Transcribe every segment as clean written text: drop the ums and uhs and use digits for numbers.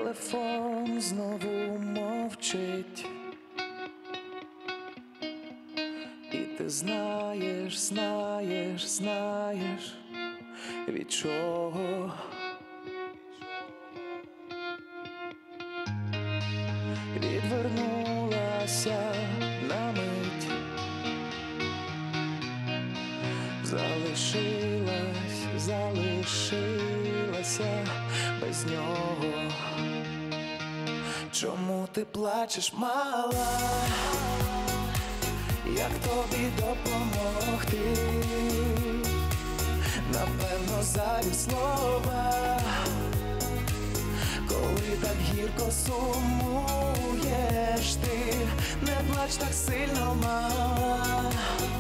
телефон знову мовчить, і ти знаєш, від чого. Відвернулася на мить, залишилася без нього. Чому ти плачеш, мала? Як тобі допомогти? Напевно, зайві слова, коли так гірко сумуєш ти. Не плач так сильно, мала,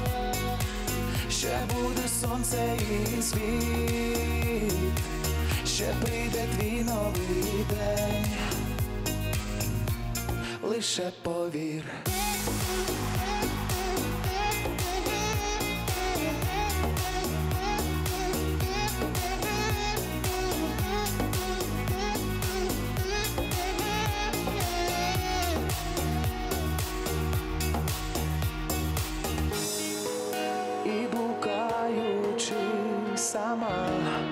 ще буде сонце і світ, ще прийде твій новий день, лише повір. І блукаючи сама,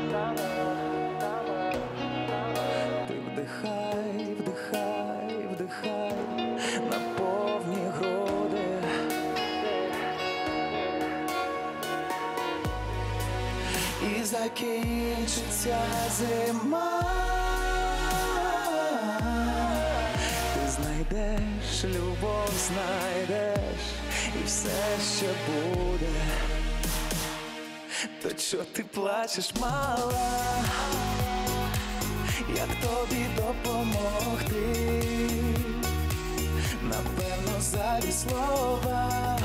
ти вдихай, вдихай, вдихай на повні груди. І закінчиться зима, ти знайдеш, любов знайдеш, і все ще буде. То чо ти плачеш, мала? Як тобі допомогти? Напевно, зайві слова,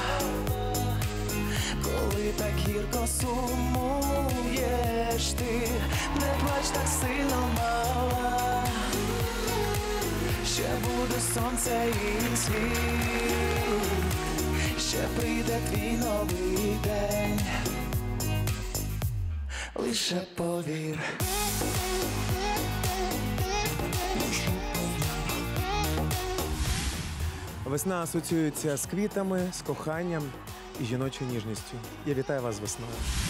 коли так гірко сумуєш ти. Не плач так сильно, мала, ще буде сонце і світ, ще прийде твій новий день, лише повір. Весна асоціюється з квітами, з коханням і жіночою ніжністю. Я вітаю вас з весною.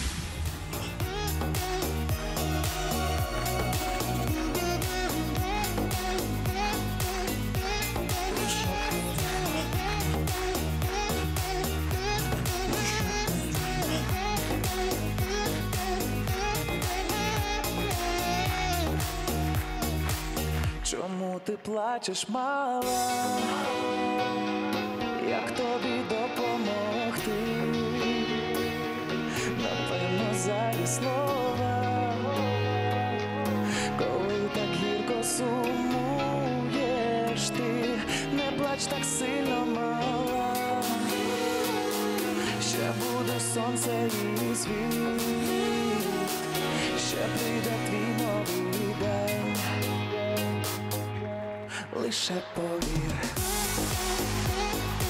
Чому ти плачеш, мала? Як тобі допомогти? Напевно, зайві слова, коли так гірко сумуєш ти. Не плач так сильно, мала, ще буде сонце і світ, ще прийде твій новий день, лише повір.